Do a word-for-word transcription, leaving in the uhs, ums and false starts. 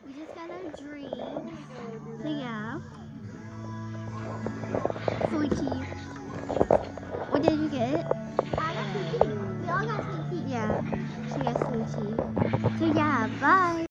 We just got our drinks. So yeah. Sweet tea. What did you get? I got sweet tea. We all got sweet tea. Yeah, she got sweet tea. So yeah, bye.